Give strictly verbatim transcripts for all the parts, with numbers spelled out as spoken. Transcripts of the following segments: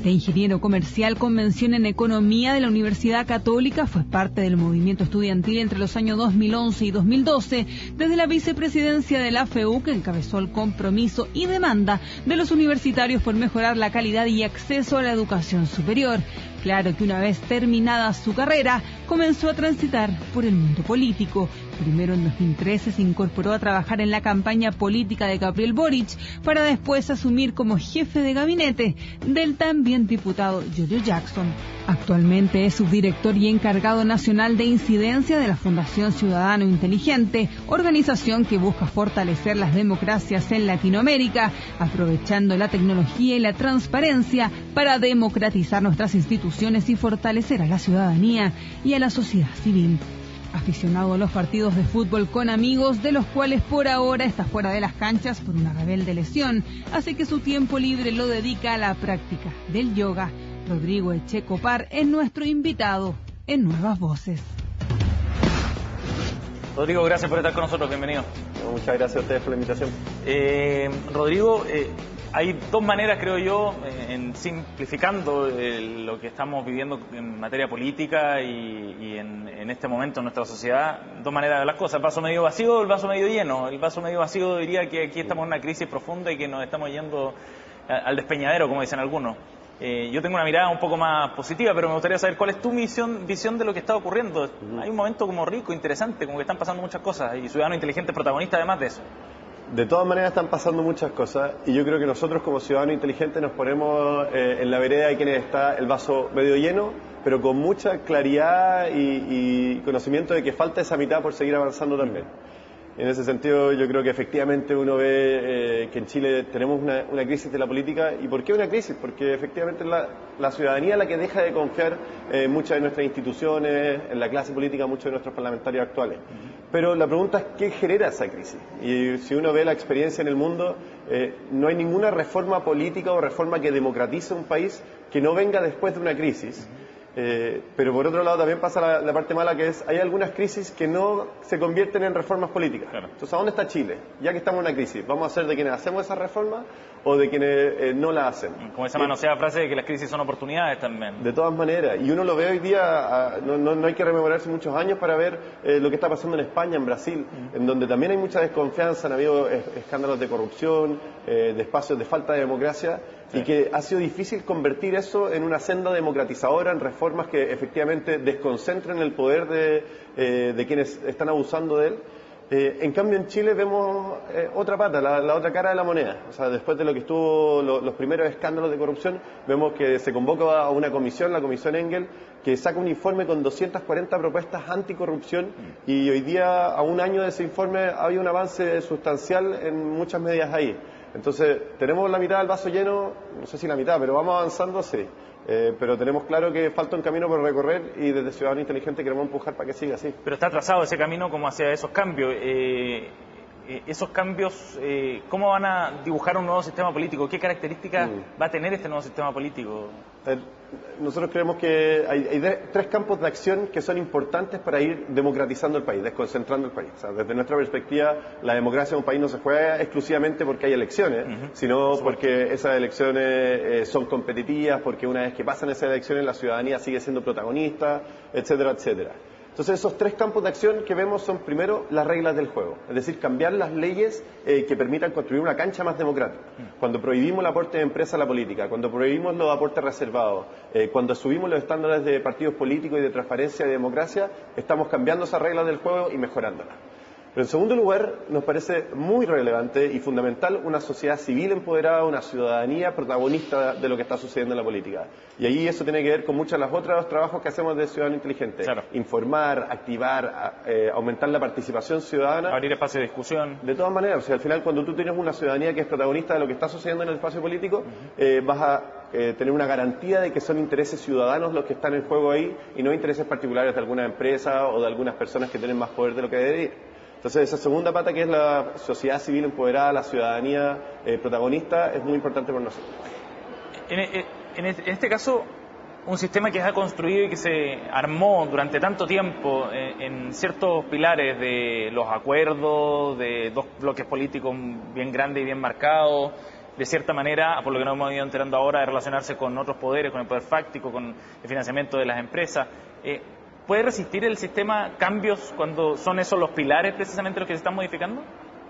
Este ingeniero comercial con mención en Economía de la Universidad Católica fue parte del movimiento estudiantil entre los años dos mil once y dos mil doce, desde la vicepresidencia de la F E U, que encabezó el compromiso y demanda de los universitarios por mejorar la calidad y acceso a la educación superior. Claro que una vez terminada su carrera, comenzó a transitar por el mundo político. Primero en dos mil trece se incorporó a trabajar en la campaña política de Gabriel Boric, para después asumir como jefe de gabinete del también diputado Giorgio Jackson. Actualmente es subdirector y encargado nacional de incidencia de la Fundación Ciudadano Inteligente, organización que busca fortalecer las democracias en Latinoamérica, aprovechando la tecnología y la transparencia para democratizar nuestras instituciones y fortalecer a la ciudadanía y a la sociedad civil. Aficionado a los partidos de fútbol con amigos, de los cuales por ahora está fuera de las canchas por una rebelde lesión, así que su tiempo libre lo dedica a la práctica del yoga. Rodrigo Echecopar es nuestro invitado en Nuevas Voces. Rodrigo, gracias por estar con nosotros, bienvenido. Muchas gracias a ustedes por la invitación. Eh, Rodrigo, eh, hay dos maneras, creo yo, en simplificando eh, lo que estamos viviendo en materia política y, y en, en este momento en nuestra sociedad, dos maneras de ver las cosas, el vaso medio vacío o el vaso medio lleno. El vaso medio vacío diría que aquí estamos en una crisis profunda y que nos estamos yendo al despeñadero, como dicen algunos. Eh, yo tengo una mirada un poco más positiva, pero me gustaría saber cuál es tu visión, visión de lo que está ocurriendo. Uh-huh. Hay un momento como rico, interesante, como que están pasando muchas cosas y Ciudadano Inteligente es protagonista además de eso. De todas maneras están pasando muchas cosas y yo creo que nosotros como Ciudadano Inteligente nos ponemos eh, en la vereda de quienes está el vaso medio lleno, pero con mucha claridad y, y conocimiento de que falta esa mitad por seguir avanzando también. En ese sentido, yo creo que efectivamente uno ve eh, que en Chile tenemos una, una crisis de la política. ¿Y por qué una crisis? Porque efectivamente es la, la ciudadanía la que deja de confiar en muchas de nuestras instituciones, en la clase política, muchos de nuestros parlamentarios actuales. Pero la pregunta es, ¿qué genera esa crisis? Y si uno ve la experiencia en el mundo, eh, no hay ninguna reforma política o reforma que democratice un país que no venga después de una crisis. Eh, pero por otro lado también pasa la, la parte mala, que es, hay algunas crisis que no se convierten en reformas políticas. Claro. Entonces, ¿a dónde está Chile? Ya que estamos en una crisis, ¿vamos a ser de quienes hacemos esas reformas o de quienes eh, no la hacen? Como esa manoseada frase de que las crisis son oportunidades también. De todas maneras, y uno lo ve hoy día, a, no, no, no hay que rememorarse muchos años para ver eh, lo que está pasando en España, en Brasil, uh-huh. en donde también hay mucha desconfianza, han habido es, escándalos de corrupción, eh, de espacios de falta de democracia, sí. Y que ha sido difícil convertir eso en una senda democratizadora, en reformas que efectivamente desconcentren el poder de, eh, de quienes están abusando de él. Eh, en cambio en Chile vemos eh, otra pata, la, la otra cara de la moneda. O sea, después de lo que estuvo lo, los primeros escándalos de corrupción, vemos que se convoca a una comisión, la Comisión Engel, que saca un informe con doscientas cuarenta propuestas anticorrupción, y hoy día, a un año de ese informe, había un avance sustancial en muchas medidas ahí. Entonces, tenemos la mitad del vaso lleno, no sé si la mitad, pero vamos avanzando, sí. Eh, pero tenemos claro que falta un camino por recorrer y desde Ciudadano Inteligente queremos empujar para que siga así. Pero está trazado ese camino como hacia esos cambios. Eh, eh, esos cambios, eh, ¿cómo van a dibujar un nuevo sistema político? ¿Qué características mm. va a tener este nuevo sistema político? Eh, nosotros creemos que hay, hay de, tres campos de acción que son importantes para ir democratizando el país, desconcentrando el país. O sea, desde nuestra perspectiva, la democracia de un país no se juega exclusivamente porque hay elecciones, uh-huh. sino porque esas elecciones eh, son competitivas, porque una vez que pasan esas elecciones la ciudadanía sigue siendo protagonista, etcétera, etcétera. Entonces, esos tres campos de acción que vemos son, primero, las reglas del juego. Es decir, cambiar las leyes eh, que permitan construir una cancha más democrática. Cuando prohibimos el aporte de empresas a la política, cuando prohibimos los aportes reservados, eh, cuando subimos los estándares de partidos políticos y de transparencia y de democracia, estamos cambiando esas reglas del juego y mejorándolas. Pero en segundo lugar, nos parece muy relevante y fundamental una sociedad civil empoderada, una ciudadanía protagonista de lo que está sucediendo en la política. Y ahí eso tiene que ver con muchos de los otros trabajos que hacemos de Ciudadano Inteligente. Claro. Informar, activar, eh, aumentar la participación ciudadana. Abrir espacio de discusión. De todas maneras, o sea, al final cuando tú tienes una ciudadanía que es protagonista de lo que está sucediendo en el espacio político, uh-huh. eh, vas a eh, tener una garantía de que son intereses ciudadanos los que están en juego ahí y no intereses particulares de alguna empresa o de algunas personas que tienen más poder de lo que debería. Entonces, esa segunda pata, que es la sociedad civil empoderada, la ciudadanía eh, protagonista, es muy importante para nosotros. En, en, en este caso, un sistema que se ha construido y que se armó durante tanto tiempo en, en ciertos pilares de los acuerdos, de dos bloques políticos bien grandes y bien marcados, de cierta manera, por lo que nos hemos ido enterando ahora, de relacionarse con otros poderes, con el poder fáctico, con el financiamiento de las empresas. Eh, ¿Puede resistir el sistema cambios cuando son esos los pilares precisamente los que se están modificando?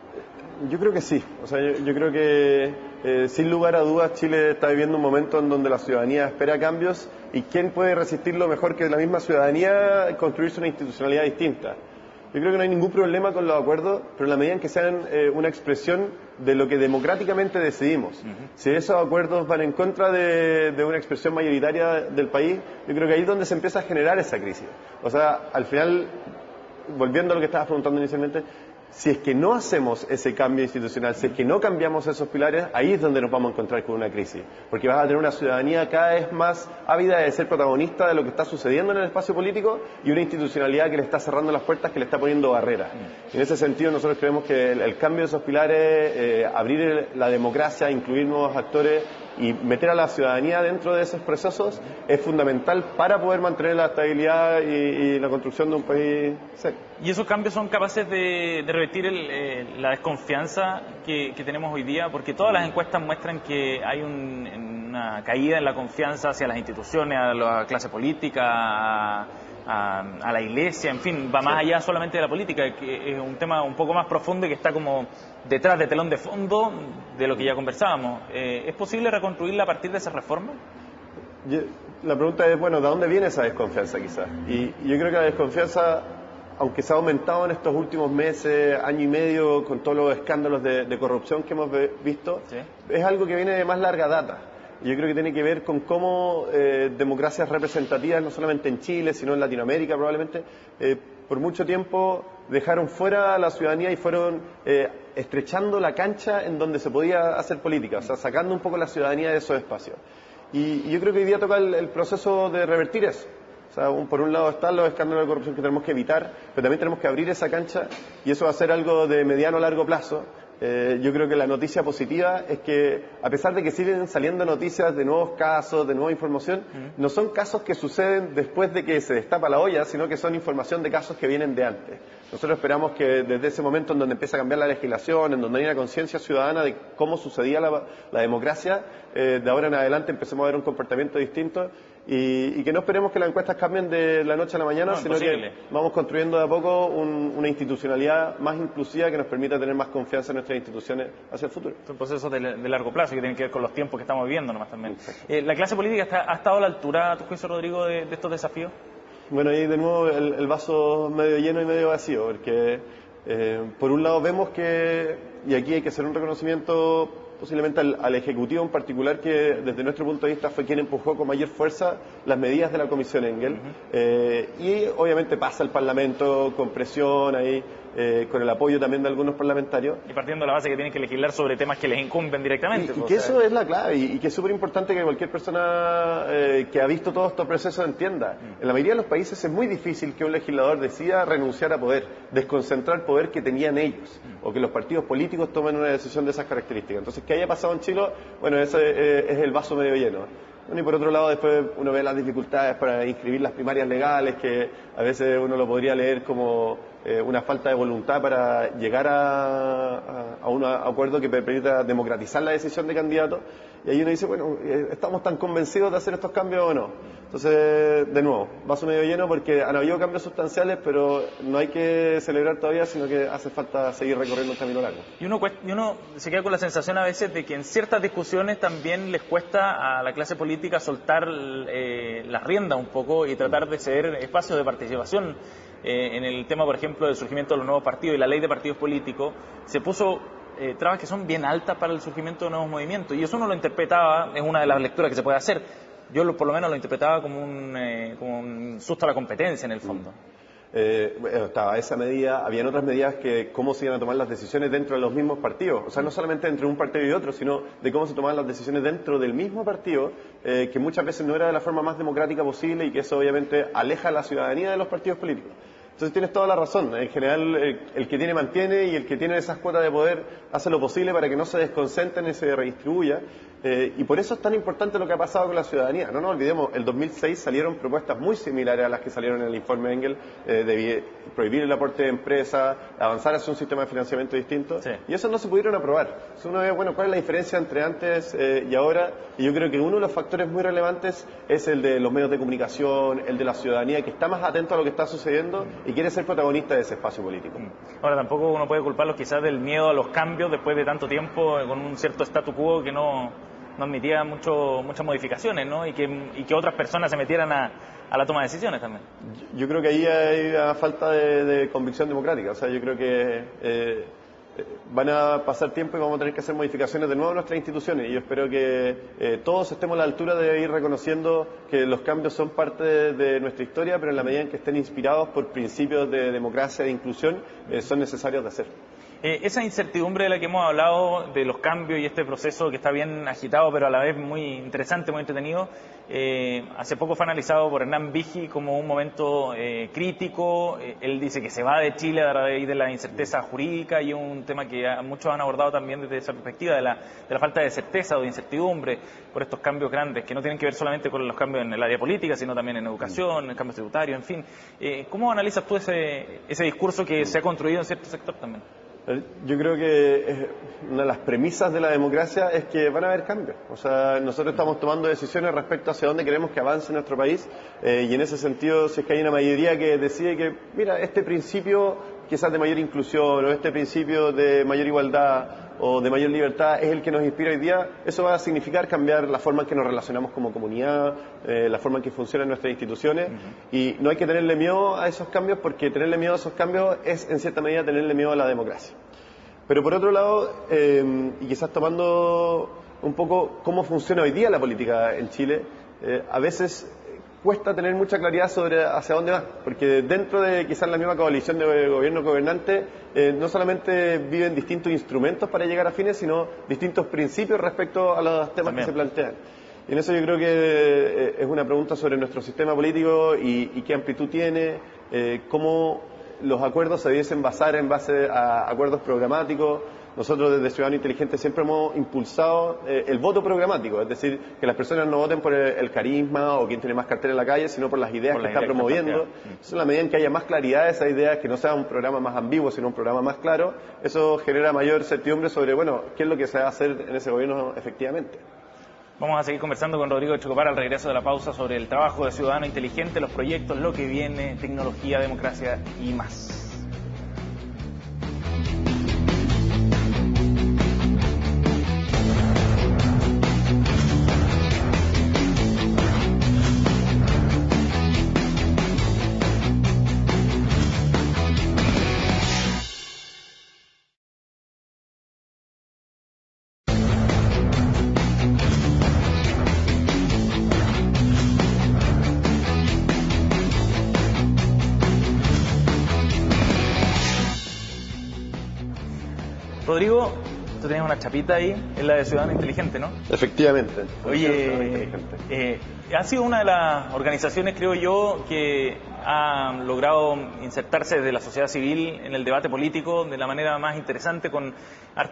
Yo creo que sí. O sea, yo, yo creo que eh, sin lugar a dudas Chile está viviendo un momento en donde la ciudadanía espera cambios, y ¿quién puede resistirlo mejor que la misma ciudadanía construirse una institucionalidad distinta? Yo creo que no hay ningún problema con los acuerdos, pero en la medida en que sean eh, una expresión de lo que democráticamente decidimos. Uh-huh. Si esos acuerdos van en contra de, de una expresión mayoritaria del país, yo creo que ahí es donde se empieza a generar esa crisis. O sea, al final, volviendo a lo que estabas preguntando inicialmente, si es que no hacemos ese cambio institucional, si es que no cambiamos esos pilares, ahí es donde nos vamos a encontrar con una crisis. Porque vas a tener una ciudadanía cada vez más ávida de ser protagonista de lo que está sucediendo en el espacio político, y una institucionalidad que le está cerrando las puertas, que le está poniendo barreras. Y en ese sentido nosotros creemos que el, el cambio de esos pilares, eh, abrir el, la democracia, incluir nuevos actores y meter a la ciudadanía dentro de esos procesos es fundamental para poder mantener la estabilidad y, y la construcción de un país serio. ¿Y esos cambios son capaces de, de revertir el, eh, la desconfianza que, que tenemos hoy día? Porque todas las encuestas muestran que hay un, una caída en la confianza hacia las instituciones, a la clase política, a, a, a la iglesia, en fin, va más sí. allá solamente de la política, que es un tema un poco más profundo y que está como detrás de telón de fondo de lo que ya conversábamos. Eh, ¿Es posible reconstruirla a partir de esa reforma? Yo, la pregunta es, bueno, ¿de dónde viene esa desconfianza quizás? Y, y yo creo que la desconfianza, aunque se ha aumentado en estos últimos meses, año y medio, con todos los escándalos de, de corrupción que hemos visto, ¿sí? es algo que viene de más larga data. Yo creo que tiene que ver con cómo eh, democracias representativas, no solamente en Chile, sino en Latinoamérica probablemente, eh, por mucho tiempo dejaron fuera a la ciudadanía y fueron eh, estrechando la cancha en donde se podía hacer política, o sea, sacando un poco la ciudadanía de esos espacios. Y, y yo creo que hoy día toca el, el proceso de revertir eso. O sea, un, por un lado están los escándalos de corrupción que tenemos que evitar, pero también tenemos que abrir esa cancha, y eso va a ser algo de mediano a largo plazo. Eh, yo creo que la noticia positiva es que, a pesar de que siguen saliendo noticias de nuevos casos, de nueva información, uh-huh. no son casos que suceden después de que se destapa la olla, sino que son información de casos que vienen de antes. Nosotros esperamos que desde ese momento en donde empieza a cambiar la legislación, en donde hay una conciencia ciudadana de cómo sucedía la, la democracia, eh, de ahora en adelante empecemos a ver un comportamiento distinto, y, y que no esperemos que las encuestas cambien de la noche a la mañana, no, sino imposible. que vamos construyendo de a poco un, una institucionalidad más inclusiva que nos permita tener más confianza en nuestras instituciones hacia el futuro. Son procesos de, de largo plazo que tienen que ver con los tiempos que estamos viviendo nomás también. Eh, ¿La clase política está, ha estado a la altura, a tu juicio, Rodrigo, de, de estos desafíos? Bueno, ahí de nuevo el, el vaso medio lleno y medio vacío, porque eh, por un lado vemos que, y aquí hay que hacer un reconocimiento posiblemente al, al Ejecutivo en particular, que desde nuestro punto de vista fue quien empujó con mayor fuerza las medidas de la Comisión Engel, uh-huh. eh, y obviamente pasa el Parlamento con presión ahí, eh, con el apoyo también de algunos parlamentarios. Y partiendo de la base que tienen que legislar sobre temas que les incumben directamente. Y, y que eso es la clave, y, y que es súper importante que cualquier persona eh, que ha visto todo este proceso entienda. Uh-huh. En la mayoría de los países es muy difícil que un legislador decida renunciar a poder, desconcentrar poder que tenían ellos, uh-huh. o que los partidos políticos tomen una decisión de esas características. Entonces, que haya pasado en Chile, bueno, ese es el vaso medio lleno. Bueno, y por otro lado, después uno ve las dificultades para inscribir las primarias legales, que a veces uno lo podría leer como eh, una falta de voluntad para llegar a, a, a un acuerdo que permita democratizar la decisión de candidatos. Y ahí uno dice, bueno, ¿estamos tan convencidos de hacer estos cambios o no? Entonces, de nuevo, vaso medio lleno, porque han habido cambios sustanciales, pero no hay que celebrar todavía, sino que hace falta seguir recorriendo un camino largo. Y uno, y uno se queda con la sensación a veces de que en ciertas discusiones también les cuesta a la clase política soltar eh, las riendas un poco y tratar de ceder espacios de participación. Eh, en el tema, por ejemplo, del surgimiento de los nuevos partidos y la ley de partidos políticos, se puso eh, trabas que son bien altas para el surgimiento de nuevos movimientos, y eso uno lo interpretaba, es una de las lecturas que se puede hacer. Yo lo, por lo menos lo interpretaba como un, eh, como un susto a la competencia en el fondo. Eh, bueno, estaba esa medida, habían otras medidas que cómo se iban a tomar las decisiones dentro de los mismos partidos, o sea, no solamente entre un partido y otro, sino de cómo se tomaban las decisiones dentro del mismo partido, eh, que muchas veces no era de la forma más democrática posible, y que eso obviamente aleja a la ciudadanía de los partidos políticos. Entonces tienes toda la razón, en general el, el que tiene mantiene, y el que tiene esas cuotas de poder hace lo posible para que no se desconcentren y se redistribuya. Eh, y por eso es tan importante lo que ha pasado con la ciudadanía. No nos olvidemos, el dos mil seis salieron propuestas muy similares a las que salieron en el informe Engel, eh, de prohibir el aporte de empresas, avanzar hacia un sistema de financiamiento distinto, sí. Y eso no se pudieron aprobar. Entonces uno ve, bueno, ¿cuál es la diferencia entre antes eh, y ahora? Y yo creo que uno de los factores muy relevantes es el de los medios de comunicación, el de la ciudadanía, que está más atento a lo que está sucediendo y quiere ser protagonista de ese espacio político. Ahora, tampoco uno puede culparlos quizás del miedo a los cambios después de tanto tiempo con un cierto statu quo que no... no admitía mucho, muchas modificaciones, ¿no? Y que, y que otras personas se metieran a, a la toma de decisiones también. Yo, yo creo que ahí hay una falta de, de convicción democrática. O sea, yo creo que eh, van a pasar tiempo y vamos a tener que hacer modificaciones de nuevo en nuestras instituciones. Y yo espero que eh, todos estemos a la altura de ir reconociendo que los cambios son parte de, de nuestra historia, pero en la medida en que estén inspirados por principios de democracia e inclusión, eh, son necesarios de hacer. Eh, esa incertidumbre de la que hemos hablado, de los cambios y este proceso que está bien agitado, pero a la vez muy interesante, muy entretenido, eh, hace poco fue analizado por Hernán Vigi como un momento eh, crítico. Eh, él dice que se va de Chile a raíz de la incerteza jurídica y un tema que a, muchos han abordado también desde esa perspectiva de la, de la falta de certeza o de incertidumbre por estos cambios grandes, que no tienen que ver solamente con los cambios en el área política, sino también en educación, en el cambio tributario, en fin. Eh, ¿Cómo analizas tú ese, ese discurso que se ha construido en cierto sector también? Yo creo que una de las premisas de la democracia es que van a haber cambios. O sea, nosotros estamos tomando decisiones respecto hacia dónde queremos que avance nuestro país eh, y en ese sentido, si es que hay una mayoría que decide que, mira, este principio quizás de mayor inclusión o este principio de mayor igualdad o de mayor libertad es el que nos inspira hoy día, eso va a significar cambiar la forma en que nos relacionamos como comunidad, eh, la forma en que funcionan nuestras instituciones, uh-huh. Y no hay que tenerle miedo a esos cambios, porque tenerle miedo a esos cambios es en cierta medida tenerle miedo a la democracia. Pero por otro lado, eh, y quizás tomando un poco cómo funciona hoy día la política en Chile, eh, a veces cuesta tener mucha claridad sobre hacia dónde va, porque dentro de quizás la misma coalición de gobierno gobernante eh, no solamente viven distintos instrumentos para llegar a fines, sino distintos principios respecto a los temas También. que se plantean. Y en eso yo creo que eh, es una pregunta sobre nuestro sistema político y, y qué amplitud tiene, eh, cómo los acuerdos se debiesen basar en base a acuerdos programáticos. Nosotros desde Ciudadano Inteligente siempre hemos impulsado eh, el voto programático, es decir, que las personas no voten por el, el carisma o quien tiene más cartera en la calle, sino por las ideas por que está promoviendo. Entonces, en la medida en que haya más claridad de esas ideas, que no sea un programa más ambiguo, sino un programa más claro, eso genera mayor certidumbre sobre, bueno, qué es lo que se va a hacer en ese gobierno efectivamente. Vamos a seguir conversando con Rodrigo Chocopar al regreso de la pausa sobre el trabajo de Ciudadano Inteligente, los proyectos, lo que viene, tecnología, democracia y más. Rodrigo, tú tenías una chapita ahí, es la de Ciudadano Inteligente, ¿no? Efectivamente. Oye, eh, ha sido una de las organizaciones, creo yo, que ha logrado insertarse desde la sociedad civil en el debate político de la manera más interesante, con arte.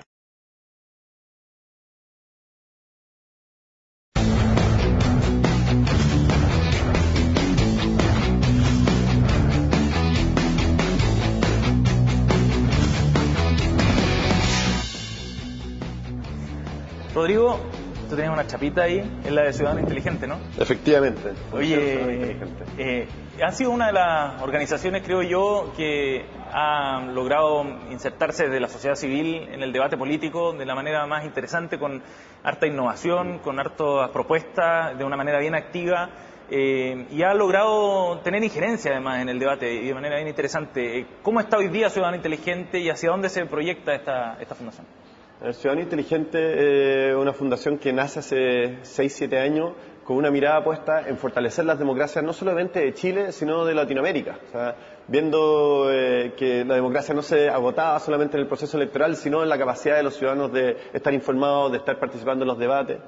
Rodrigo, tú tenías una chapita ahí, es la de Ciudadano Inteligente, ¿no? Efectivamente. Oye, eh, ha sido una de las organizaciones, creo yo, que ha logrado insertarse desde la sociedad civil en el debate político de la manera más interesante, con harta innovación, con hartas propuestas, de una manera bien activa, eh, y ha logrado tener injerencia además en el debate y de manera bien interesante. ¿Cómo está hoy día Ciudadano Inteligente y hacia dónde se proyecta esta, esta fundación? El Ciudadano Inteligente es eh, una fundación que nace hace seis siete años con una mirada puesta en fortalecer las democracias no solamente de Chile, sino de Latinoamérica. O sea, viendo eh, que la democracia no se agotaba solamente en el proceso electoral, sino en la capacidad de los ciudadanos de estar informados, de estar participando en los debates.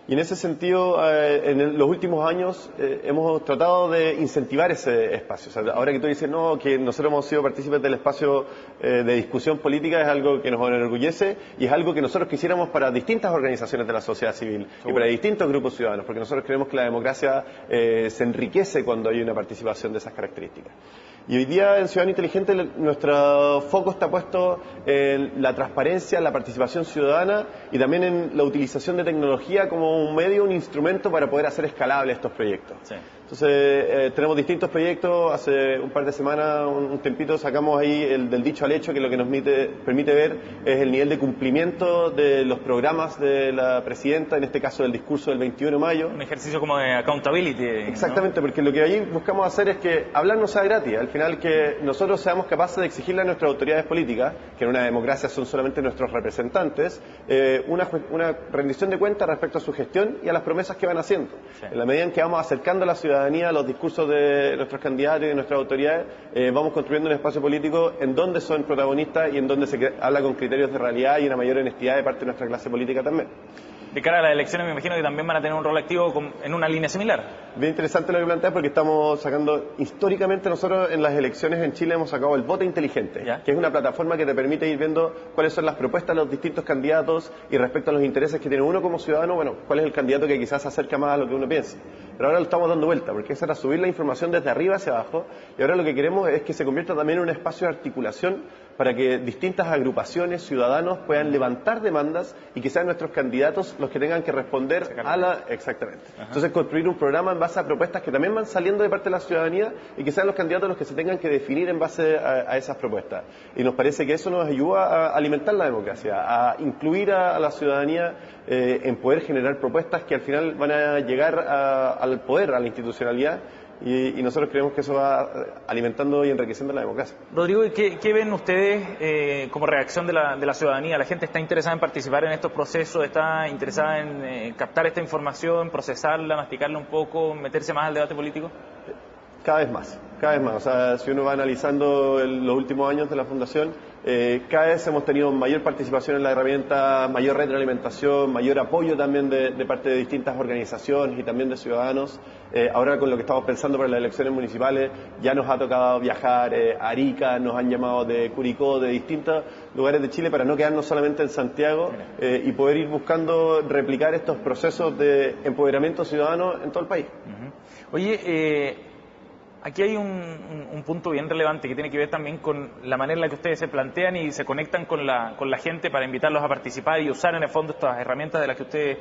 Y en ese sentido, eh, en el, los últimos años eh, hemos tratado de incentivar ese espacio. O sea, ahora que tú dices, no, que nosotros hemos sido partícipes del espacio eh, de discusión política, es algo que nos enorgullece y es algo que nosotros quisiéramos para distintas organizaciones de la sociedad civil Seguro. y para distintos grupos ciudadanos, porque nosotros creemos que la democracia eh, se enriquece cuando hay una participación de esas características. Y hoy día en Ciudadanía Inteligente nuestro foco está puesto en la transparencia, la participación ciudadana y también en la utilización de tecnología como un medio, un instrumento para poder hacer escalables estos proyectos. Sí. Entonces, eh, tenemos distintos proyectos. Hace un par de semanas, un, un tempito, sacamos ahí el del dicho al hecho, que lo que nos permite, permite ver es el nivel de cumplimiento de los programas de la presidenta, en este caso del discurso del veintiuno de mayo. Un ejercicio como de accountability. Exactamente, ¿no? Porque lo que ahí buscamos hacer es que hablar no sea gratis. Al final, que nosotros seamos capaces de exigirle a nuestras autoridades políticas, que en una democracia son solamente nuestros representantes, eh, una, una rendición de cuentas respecto a su gestión y a las promesas que van haciendo. Sí. En la medida en que vamos acercando a la ciudadanía a los discursos de nuestros candidatos y de nuestras autoridades, eh, vamos construyendo un espacio político en donde son protagonistas y en donde se habla con criterios de realidad y una mayor honestidad de parte de nuestra clase política también. De cara a las elecciones me imagino que también van a tener un rol activo con, en una línea similar. Bien interesante lo que planteas, porque estamos sacando, históricamente nosotros en las elecciones en Chile hemos sacado el voto inteligente, ¿Ya? que es una plataforma que te permite ir viendo cuáles son las propuestas de los distintos candidatos y respecto a los intereses que tiene uno como ciudadano, bueno, cuál es el candidato que quizás se acerca más a lo que uno piensa. Pero ahora lo estamos dando vuelta, porque esa era subir la información desde arriba hacia abajo, y ahora lo que queremos es que se convierta también en un espacio de articulación para que distintas agrupaciones, ciudadanos puedan levantar demandas y que sean nuestros candidatos los que tengan que responder a la... Exactamente. Ajá. Entonces, construir un programa en base a propuestas que también van saliendo de parte de la ciudadanía y que sean los candidatos los que se tengan que definir en base a, a esas propuestas. Y nos parece que eso nos ayuda a alimentar la democracia, a incluir a, a la ciudadanía eh, en poder generar propuestas que al final van a llegar a, al poder, a la institucionalidad. Y, y nosotros creemos que eso va alimentando y enriqueciendo la democracia. Rodrigo, ¿qué, qué ven ustedes eh, como reacción de la, de la ciudadanía? ¿La gente está interesada en participar en estos procesos? ¿Está interesada en eh, captar esta información, procesarla, masticarla un poco, meterse más al debate político? Cada vez más, cada vez más. O sea, si uno va analizando el, los últimos años de la Fundación, eh, cada vez hemos tenido mayor participación en la herramienta, mayor retroalimentación, mayor apoyo también de, de parte de distintas organizaciones y también de ciudadanos. Eh, ahora con lo que estamos pensando para las elecciones municipales, ya nos ha tocado viajar eh, a Arica, nos han llamado de Curicó, de distintos lugares de Chile para no quedarnos solamente en Santiago eh, y poder ir buscando replicar estos procesos de empoderamiento ciudadano en todo el país. Uh-huh. Oye, eh... aquí hay un, un, un punto bien relevante que tiene que ver también con la manera en la que ustedes se plantean y se conectan con la, con la gente para invitarlos a participar y usar en el fondo estas herramientas de las que ustedes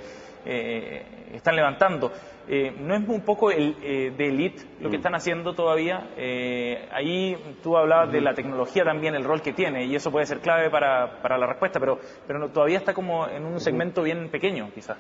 eh, están levantando. Eh, ¿No es un poco el, eh, de élite lo que están haciendo todavía? Eh, ahí tú hablabas de la tecnología también, el rol que tiene, y eso puede ser clave para, para la respuesta, pero, pero no, todavía está como en un segmento bien pequeño, quizás.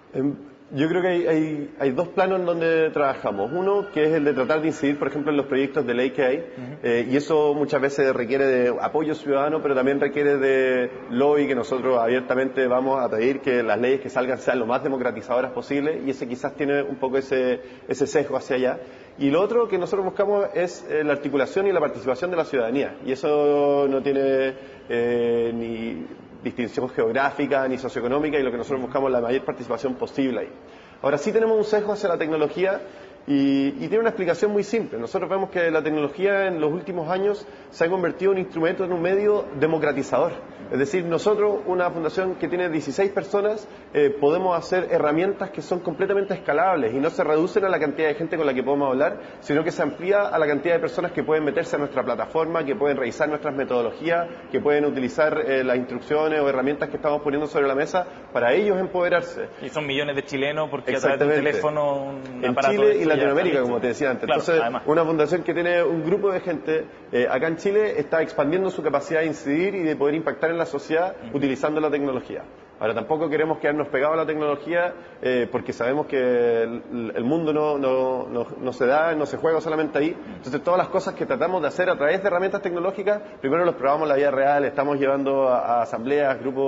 Yo creo que hay, hay, hay dos planos en donde trabajamos. Uno, que es el de tratar de incidir, por ejemplo, en los proyectos de ley que hay, uh-huh. eh, y eso muchas veces requiere de apoyo ciudadano, pero también requiere de lobby, que nosotros abiertamente vamos a pedir que las leyes que salgan sean lo más democratizadoras posible, y ese quizás tiene un poco ese, ese sesgo hacia allá. Y lo otro que nosotros buscamos es eh, la articulación y la participación de la ciudadanía, y eso no tiene eh, ni distinción geográfica ni socioeconómica, y lo que nosotros buscamos es la mayor participación posible ahí. Ahora sí tenemos un sesgo hacia la tecnología y, y tiene una explicación muy simple. Nosotros vemos que la tecnología en los últimos años se ha convertido en un instrumento, en un medio democratizador. Es decir, nosotros, una fundación que tiene dieciséis personas, eh, podemos hacer herramientas que son completamente escalables y no se reducen a la cantidad de gente con la que podemos hablar, sino que se amplía a la cantidad de personas que pueden meterse a nuestra plataforma, que pueden revisar nuestras metodologías, que pueden utilizar eh, las instrucciones o herramientas que estamos poniendo sobre la mesa para ellos empoderarse. Y son millones de chilenos porque a través de un teléfono, un en aparato Chile y Latinoamérica, como te decía antes. Claro, Entonces, además. Una fundación que tiene un grupo de gente eh, acá en Chile está expandiendo su capacidad de incidir y de poder impactar en la sociedad uh-huh. utilizando la tecnología. Ahora, tampoco queremos quedarnos pegados a la tecnología eh, porque sabemos que el, el mundo no, no, no, no se da, no se juega solamente ahí. Entonces, todas las cosas que tratamos de hacer a través de herramientas tecnológicas, primero los probamos en la vida real, estamos llevando a, a asambleas, grupos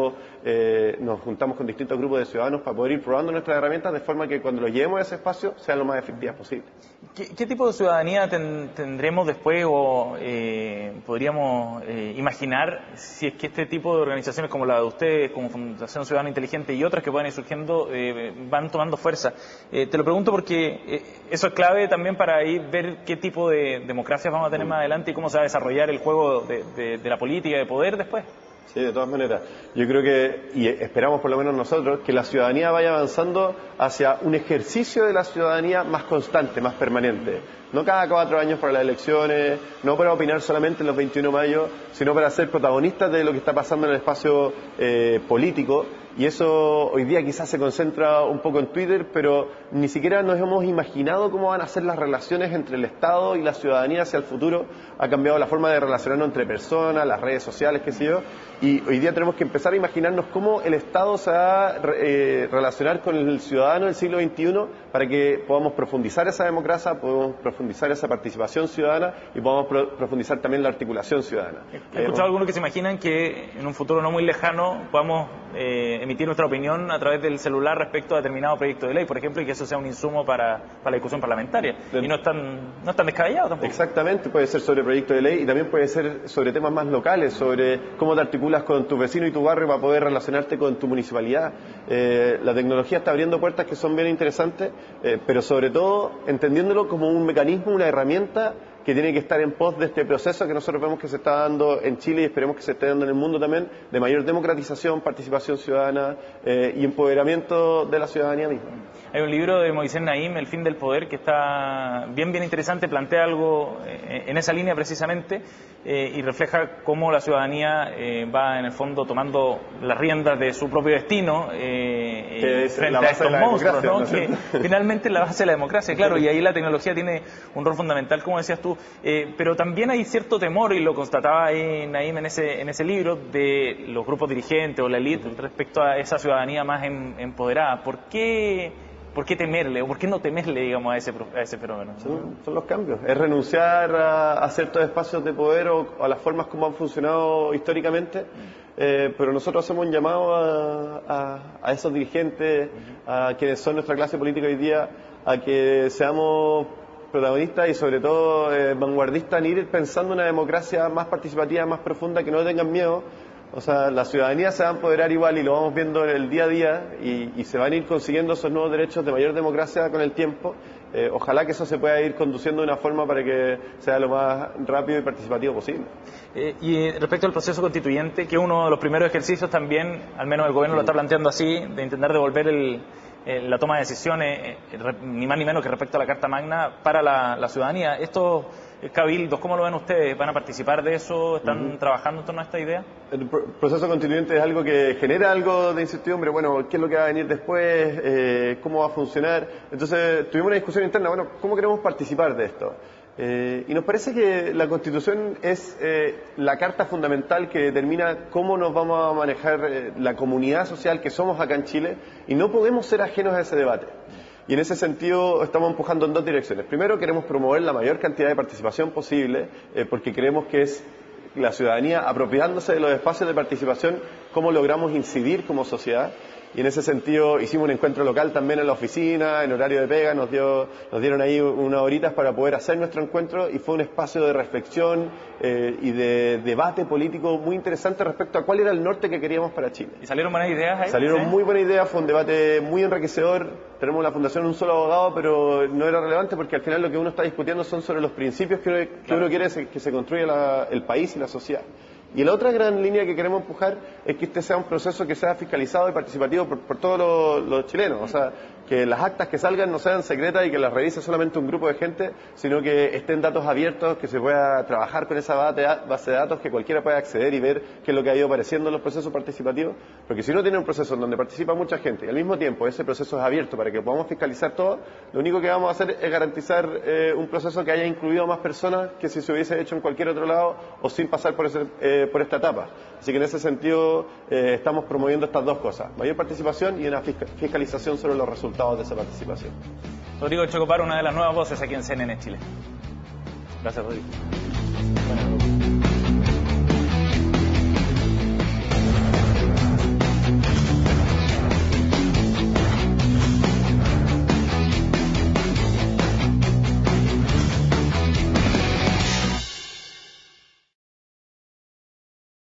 eh, nos juntamos con distintos grupos de ciudadanos para poder ir probando nuestras herramientas de forma que cuando los llevemos a ese espacio sean lo más efectivas posible. ¿Qué, qué tipo de ciudadanía ten, tendremos después o eh, podríamos eh, imaginar si es que este tipo de organizaciones como la de ustedes, como Fundación Ciudadana Inteligente y otras que puedan ir surgiendo, eh, van tomando fuerza? Eh, te lo pregunto porque eh, eso es clave también para ir ver qué tipo de democracias vamos a tener más adelante y cómo se va a desarrollar el juego de, de, de la política de poder después. Sí, de todas maneras. Yo creo que, y esperamos por lo menos nosotros, que la ciudadanía vaya avanzando hacia un ejercicio de la ciudadanía más constante, más permanente. No cada cuatro años para las elecciones, no para opinar solamente en los veintiuno de mayo, sino para ser protagonistas de lo que está pasando en el espacio eh, político. Y eso hoy día quizás se concentra un poco en Twitter, pero ni siquiera nos hemos imaginado cómo van a ser las relaciones entre el Estado y la ciudadanía hacia el futuro. Ha cambiado la forma de relacionarnos entre personas, las redes sociales, qué sé yo. Y hoy día tenemos que empezar a imaginarnos cómo el Estado se va a eh, relacionar con el ciudadano del siglo veintiuno para que podamos profundizar esa democracia, podamos profundizar esa participación ciudadana y podamos pro profundizar también la articulación ciudadana. He escuchado a algunos que se imaginan que en un futuro no muy lejano podamos eh, emitir nuestra opinión a través del celular respecto a determinado proyecto de ley, por ejemplo, y que eso sea un insumo para, para la discusión parlamentaria. Y no es tan, no es tan descabellado tampoco. Exactamente, puede ser sobre proyecto de ley y también puede ser sobre temas más locales, sobre cómo te articulas con tu vecino y tu barrio para poder relacionarte con tu municipalidad. Eh, la tecnología está abriendo puertas que son bien interesantes, eh, pero sobre todo entendiéndolo como un mecanismo, una herramienta que tiene que estar en pos de este proceso que nosotros vemos que se está dando en Chile y esperemos que se esté dando en el mundo también, de mayor democratización, participación ciudadana eh, y empoderamiento de la ciudadanía misma. Hay un libro de Moisés Naim, El fin del poder, que está bien, bien interesante, plantea algo eh, en esa línea precisamente eh, y refleja cómo la ciudadanía eh, va en el fondo tomando las riendas de su propio destino eh, eh, frente a estos monstruos, ¿no? ¿no? Que finalmente es la base de la democracia, claro, y ahí la tecnología tiene un rol fundamental, como decías tú, eh, pero también hay cierto temor, y lo constataba ahí Naim en ese, en ese libro, de los grupos dirigentes o la élite respecto a esa ciudadanía más em, empoderada. ¿Por qué? ¿Por qué temerle o por qué no temerle, digamos, a ese, a ese fenómeno? Son, son los cambios. Es renunciar a, a ciertos espacios de poder o a las formas como han funcionado históricamente. Eh, pero nosotros hacemos un llamado a, a, a esos dirigentes, a quienes son nuestra clase política hoy día, a que seamos protagonistas y sobre todo eh, vanguardistas en ir pensando una democracia más participativa, más profunda, que no tengan miedo. O sea, la ciudadanía se va a empoderar igual y lo vamos viendo en el día a día y, y se van a ir consiguiendo esos nuevos derechos de mayor democracia con el tiempo. Eh, ojalá que eso se pueda ir conduciendo de una forma para que sea lo más rápido y participativo posible. Eh, y respecto al proceso constituyente, que uno de los primeros ejercicios también, al menos el gobierno sí. lo está planteando así, de intentar devolver el, el, la toma de decisiones, eh, ni más ni menos que respecto a la Carta Magna, para la, la ciudadanía. Estos cabildos, ¿cómo lo ven ustedes? ¿Van a participar de eso? ¿Están uh-huh. trabajando en torno a esta idea? El proceso constituyente es algo que genera algo de incertidumbre. Bueno, ¿qué es lo que va a venir después? Eh, ¿Cómo va a funcionar? Entonces, tuvimos una discusión interna. Bueno, ¿cómo queremos participar de esto? Eh, y nos parece que la Constitución es eh, la carta fundamental que determina cómo nos vamos a manejar eh, la comunidad social que somos acá en Chile y no podemos ser ajenos a ese debate. Y en ese sentido estamos empujando en dos direcciones. Primero, queremos promover la mayor cantidad de participación posible, eh, porque creemos que es la ciudadanía apropiándose de los espacios de participación, cómo logramos incidir como sociedad. Y en ese sentido hicimos un encuentro local también en la oficina, en horario de pega, nos dio, nos dieron ahí unas horitas para poder hacer nuestro encuentro y fue un espacio de reflexión eh, y de debate político muy interesante respecto a cuál era el norte que queríamos para Chile. ¿Y salieron buenas ideas ahí? Salieron ¿Sí? muy buenas ideas, fue un debate muy enriquecedor. Tenemos en la Fundación un solo abogado, pero no era relevante porque al final lo que uno está discutiendo son sobre los principios que uno, que claro. uno quiere que se construya la, el país y la sociedad. Y la otra gran línea que queremos empujar es que este sea un proceso que sea fiscalizado y participativo por, por todos los, los chilenos. O sea, que las actas que salgan no sean secretas y que las revise solamente un grupo de gente, sino que estén datos abiertos, que se pueda trabajar con esa base de datos, que cualquiera pueda acceder y ver qué es lo que ha ido apareciendo en los procesos participativos. Porque si uno tiene un proceso en donde participa mucha gente y al mismo tiempo ese proceso es abierto para que podamos fiscalizar todo, lo único que vamos a hacer es garantizar eh, un proceso que haya incluido a más personas que si se hubiese hecho en cualquier otro lado o sin pasar por ese... Eh, por esta etapa. Así que en ese sentido eh, estamos promoviendo estas dos cosas, mayor participación y una fiscalización sobre los resultados de esa participación. Rodrigo Chocopar, una de las nuevas voces aquí en C N N Chile. Gracias, Rodrigo. Bueno.